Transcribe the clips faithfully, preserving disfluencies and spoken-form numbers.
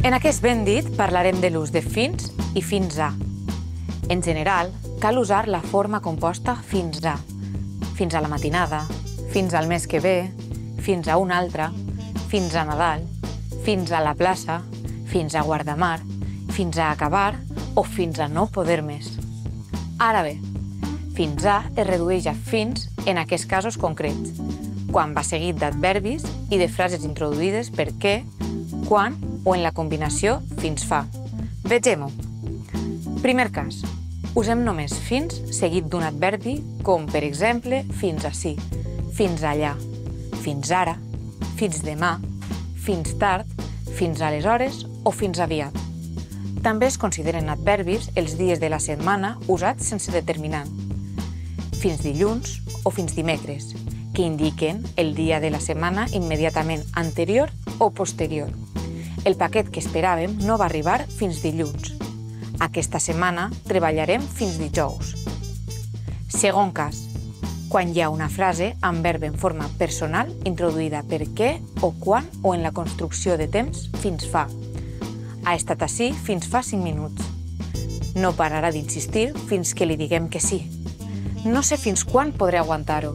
En aquest ben dit parlarem de l'ús de fins i fins a. En general, cal usar la forma composta fins a. Fins a la matinada, fins al mes que ve, fins a un altre, fins a Nadal, fins a la plaça, fins a Guardamar, fins a acabar o fins a no poder més. Ara bé, fins a es redueix a fins en aquests casos concrets, quan va seguit d'adverbis i de frases introduïdes per què, quan o en la combinació fins fa. Vegem-ho. Primer cas. Usem només fins seguit d'un adverbi com, per exemple, fins ací, fins allà, fins ara, fins demà, fins tard, fins aleshores o fins aviat. També es consideren adverbis els dies de la setmana usats sense determinant. Fins dilluns o fins dimecres, que indiquen el dia de la setmana immediatament anterior o posterior. El paquet que esperàvem no va arribar fins dilluns. Aquesta setmana treballarem fins dijous. Segon cas, quan hi ha una frase amb verb en forma personal introduïda per què o quan o en la construcció de temps fins fa. Ha estat ací fins fa cinc minuts. No pararà d'insistir fins que li diguem que sí. No sé fins quan podré aguantar-ho.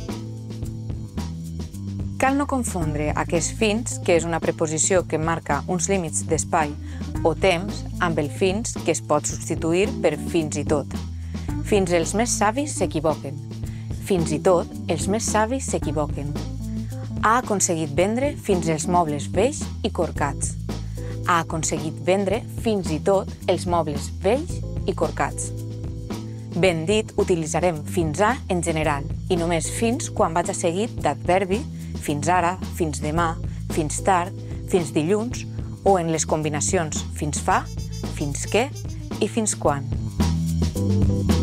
Cal no confondre aquest fins, que és una preposició que marca uns límits d'espai o temps, amb el fins, que es pot substituir per fins i tot. Fins els més savis s'equivoquen. Fins i tot, els més savis s'equivoquen. Ha aconseguit vendre fins els mobles vells i corcats. Ha aconseguit vendre fins i tot els mobles vells i corcats. Ben dit, utilitzarem fins a en general i només fins quan vaig seguit d'adverbi, fins ara, fins demà, fins tard, fins dilluns o en les combinacions fins fa, fins què i fins quan.